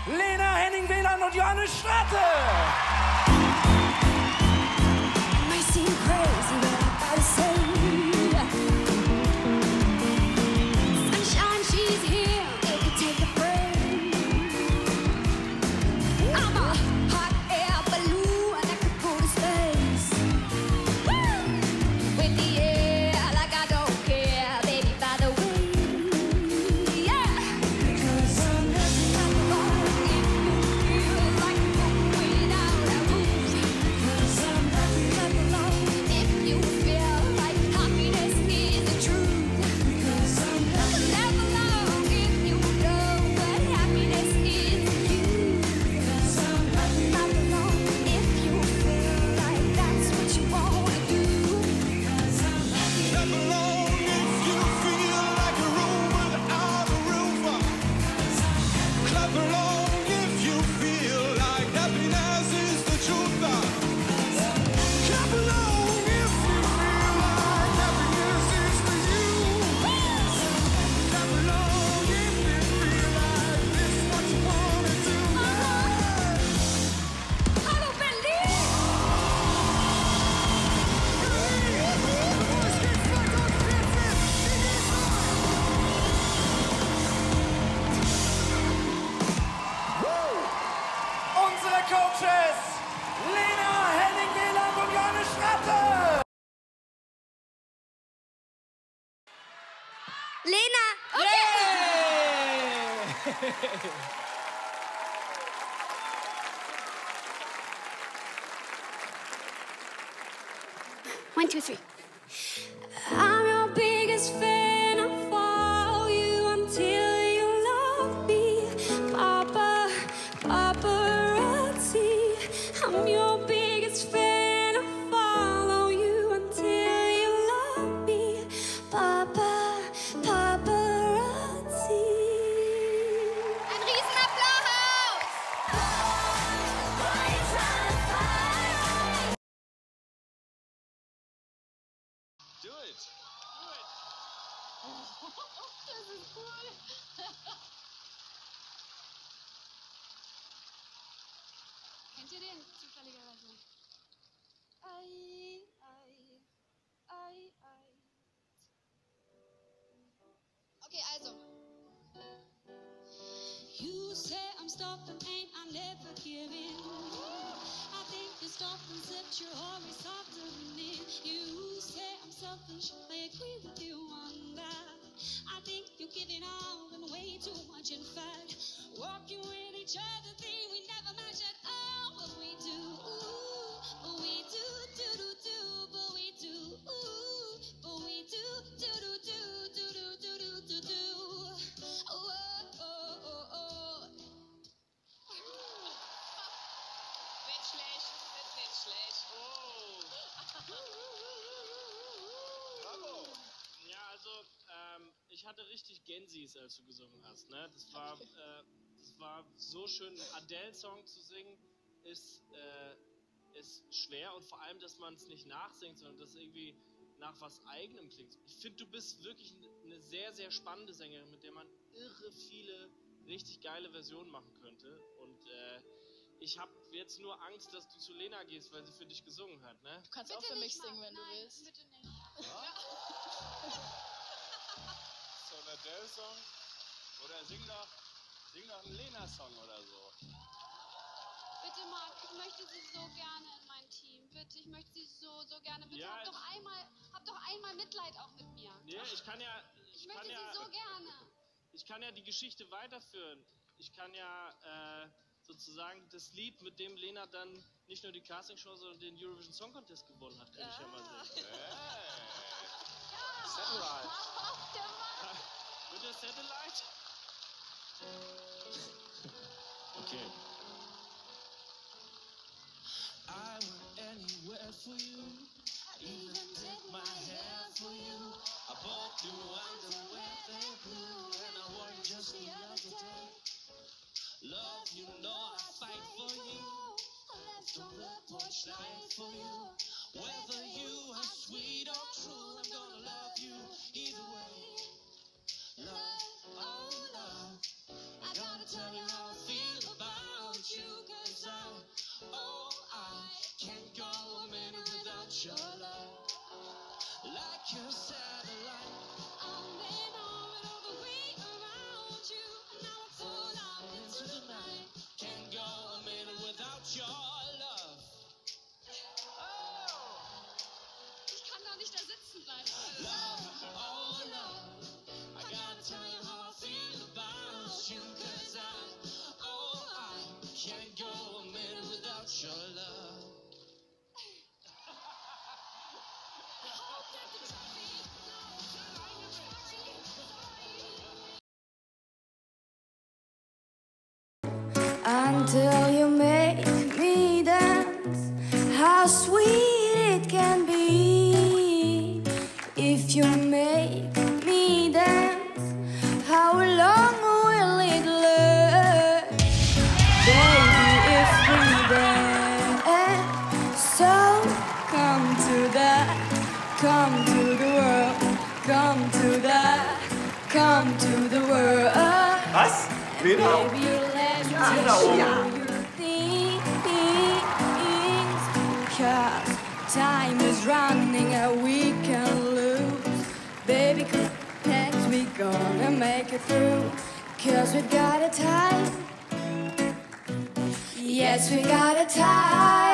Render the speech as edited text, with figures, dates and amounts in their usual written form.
Lena Henning-Wieland und Johannes Stratte. Coaches, Lena Henning-Wieland und Johannes Stratte. Lena, okay. Yeah. 1, 2, 3. I'm your biggest fan. I'll follow you until you love me. Papa, paparazzi. I'm your biggest fan. I'll follow you until you love me. Papa, paparazzi. Ein Riesenapplaus! Do it. Do it. Das ist cool. Kennt ihr den zufälligerweise? Ei, ei, ei, ei. Okay, also. You say I'm stopping, ain't I never giving. I think you're stopping since you're always softening in. You say I'm selfish, I agree with you on that. I think you're giving all and way too much, in fact. Walking with each other, think we never match at all. But we do, but we do, do, do, do, but we do, but we do, do, do, do, do, do, do, do, do. Oh, oh, oh, oh. Wird schlecht, wird schlecht. Oh. Bravo. Ja, also, ich hatte richtig Gensis, als du gesungen hast, ne? Das war so schön. Ein Adele-Song zu singen ist schwer und vor allem, dass man es nicht nachsingt, sondern dass irgendwie nach was Eigenem klingt. Ich finde, du bist wirklich eine sehr, sehr spannende Sängerin, mit der man irre viele richtig geile Versionen machen könnte. Und ich habe jetzt nur Angst, dass du zu Lena gehst, weil sie für dich gesungen hat, ne? Du kannst Bitte auch für mich nicht, singen, Mann. wenn du Nein, willst. bitte nicht. So ein Adele-Song? Oder sing doch einen Lena-Song oder so. Bitte, Marc, ich möchte sie so gerne in mein Team. Bitte, ich möchte sie so, so gerne. Bitte, Ja, hab doch einmal Mitleid auch mit mir. Ja, ich möchte sie so gerne. Ich kann ja die Geschichte weiterführen. Ich kann ja sozusagen das Lied, mit dem Lena dann nicht nur die Castingshow, sondern den Eurovision Song Contest gewonnen hat, kann ich ja mal singen. Satellite. Der Mann. Mit der Satellite? Okay. I went anywhere for you. I even did my hair for you. I bought new underwear, they're blue, and I wore it just the other day. Love, you know I fight for you. I left on the porch light for you. Whether you are sweet or true, I'm gonna love you either way. Love, oh love, I gotta tell you how I feel about until you make me dance. How sweet it can be if you make me dance. How long will it last, baby, if we dance? So come to that, come to the world, come to that, come to the world. Was? Lena? Baby, let me Ja. show you things, 'cause time is running and we can lose. Baby, connect, we gonna make it through, 'cause we got a time. Yes, we got a time.